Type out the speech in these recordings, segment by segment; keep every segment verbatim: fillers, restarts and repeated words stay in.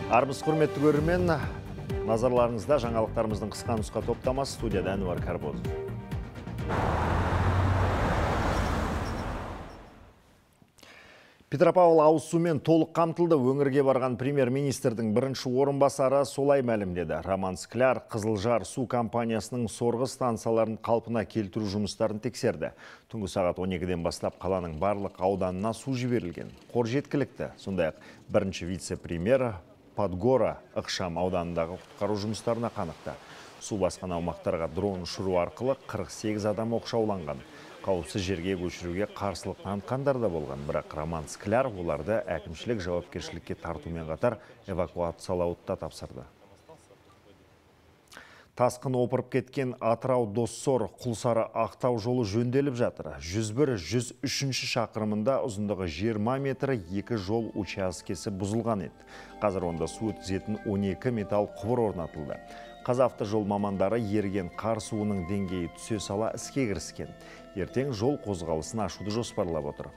Армысыз құрметті көрермен, назарларыңызда жаңалықтарымыздың қысқа нұсқа топтамасы, студияда Әнуар Карбоз. Петропавл ауыз сумен толық қамтылды. Өңірге барған премьер-министрдің бірінші орынбасары солай мәлімдеді. Роман Скляр Қызылжар су компаниясының сорғы станцияларын қалпына келтіру жұмыстарын тексерді. Түнгі сағат он екіден бастап қаланың барлық ауданына су жіберілген. Қор жеткілікті. Сондай-ақ бірінші вице-премьер Подгора ықшам ауданындағы құтқару жұмыстарына қанықты. Су басқан аумақтарға дрон ұшыру арқылы қырық сегіз адам оқшауланған. Қауіпсіз жерге көшіруге қарсылық танытқандар да болған, бірақ Роман Скляр оларды әкімшілік жауапкершілікке тартумен қатар эвакуациялауды да тапсырды. Тасқын опырып кеткен Атырау-Доссор Құлсары Ақтау жолы жөнделіп жатыр. жүз бір жүз үшінші шақырымында ұзындығы жиырма метр екі жол учаскесі бұзылған еді. Қазір онда су өткізетін он екі металл құбыр орнатылды. Қазавтожол мамандары еріген қар суының деңгейі түсе сала іске кіріскен. Ертең жол қозғалысын ашуды жоспарлап отыр.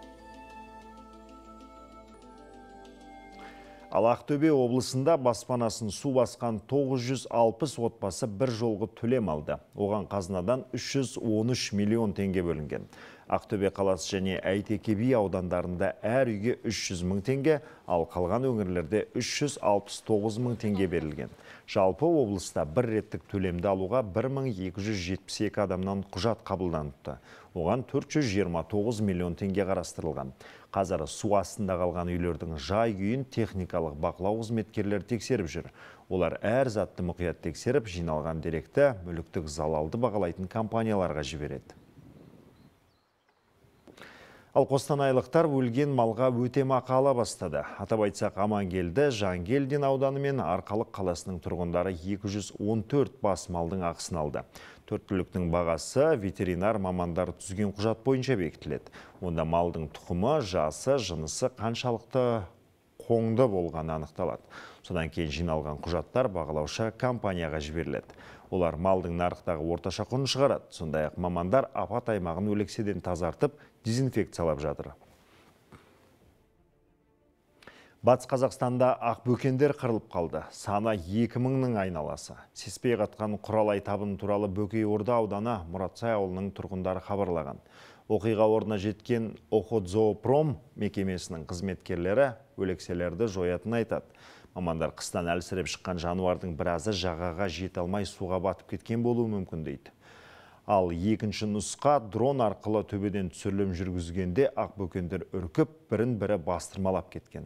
Ал Ақтөбе облысында баспанасын су басқан тоғыз жүз алпыс отбасы бір жолғы төлем алды. Оған қазынадан үш жүз он үш миллион теңге бөлінген. Ақтөбе қаласы және Әйтеке би аудандарында әр үйге үш жүз мың теңге, ал қалған өңірлерде үш жүз алпыс тоғыз мың теңге берілген. Жалпы облыста бір реттік төлемді алуға бір мың екі жүз жетпіс екі адамнан құжат қабылданыпты. Оған төрт жүз жиырма тоғыз миллион теңге қарастырылған. Қазір су астында қалған үйлердің жай күйін техникалық бақылау қызметкерлері тексеріп жүр. Олар әр затты мұқият тексеріп, жиналған деректі мүліктік залалды бағалайтын компанияларға жібереді. Ал қостанайлықтар өлген малға өтемақы ала бастады. Атап айтсақ, Амангелді, Жангелдин ауданы мен Арқалық қаласының тұрғындары екі жүз он төрт бас малдың ақысын алды. Төрт түліктің бағасы ветеринар мамандар түзген құжат бойынша бекітіледі. Онда малдың тұқымы, жасы, жынысы қаншалықты қоңды болғаны анықталады. Содан кейін жиналған құжаттар бағалаушы компанияға жіберіледі. Олар малдың нарықтағы орташа құнын шығарады. Сондай-ақ мамандар апат аймағын өлекседен тазартып, дезинфекциялап жатыр. Батыс Қазақстанда ақбөкендер қырылып қалды. Саны екі мыңның айналасы. Сеспей қатқан құралай табын туралы Бөкейорда ауданы Мұратсай ауылының тұрғындары хабарлаған. Оқиға орнына жеткен Охотзоопром мекемесінің қызметкерлері өлекселерді жоятын айтады. Мамандар қыстан әлсіреп шыққан жануардың біразы жағаға жете алмай суға батып кеткен болуы мүмкін дейді. Ал екінші нұсқа дрон арқылы төбеден түсірілім жүргізгенде ақбөкендер үркіп, бірін-бірі бастырмалап кеткен.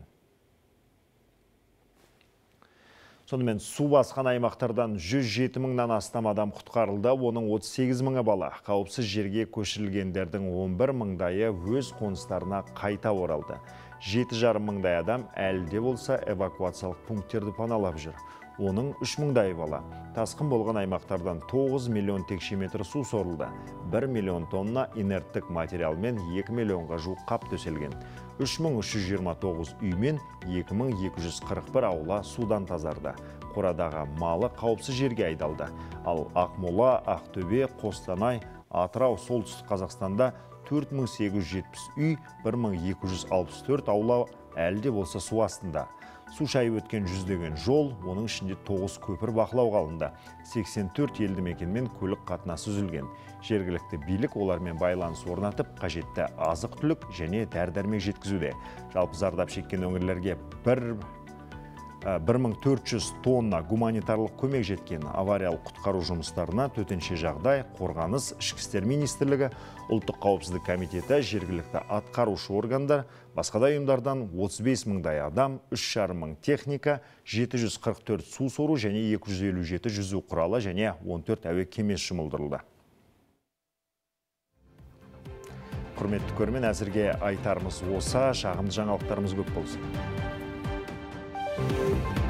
Сонымен су басқан аймақтардан жүз жеті мыңнан астам адам құтқарылды, оның отыз сегіз мыңы бала. Қауіпсіз жерге көшірілгендердің он бір мыңдайы өз қоныстарына қайта оралды. жеті жарым мыңдай адам әлі де болса эвакуациялық пункттерді паналап жүр. Оның үш мыңдай бала. Тасқын болған аймақтардан тоғыз миллион текше метр су сорылды. бір миллион тонна инерттік материал мен екі миллионға жуық қап төселген. үш мың үш жүз жиырма тоғыз үй мен екі мың екі жүз қырық бір аула судан тазарды. Қорадағы малы қауіпсіз жерге айдалды. Ал Ақмола, Ақтөбе, Қостанай, Атырау, Солтүстік Қазақстанда төрт мың сегіз жүз жетпіс үй, бір мың екі жүз алпыс төрт аула әлі де болса су астында. Су шайып өткен жүздеген жол, оның ішінде тоғыз көпір бақылауға алынды. сексен төрт елді мекенмен көлік қатынасы үзілген. Жергілікті билік олармен байланыс орнатып, қажетті азық-түлік және дәрі-дәрмек жеткізуде. Жалпы зардап шеккен өңірлерге бір мың төрт жүз тонна гуманитарлық көмек жеткен. Авариялық құтқару жұмыстарына төтенше жағдай, қорғаныс, ішкі істер министрлігі, ұлттық қауіпсіздік комитеті, жергілікті атқарушы органдар, басқа да ұйымдардан отыз бес мыңдай адам, үш жарым мың техника, жеті жүз қырық төрт су сору және екі жүз елу жеті жүзу құралы және он төрт әуе кемесі жұмылдырылды. Құрметті көрермен, әзірге айтарымыз осы, шағымды жаңалықтарымыз көп болсын.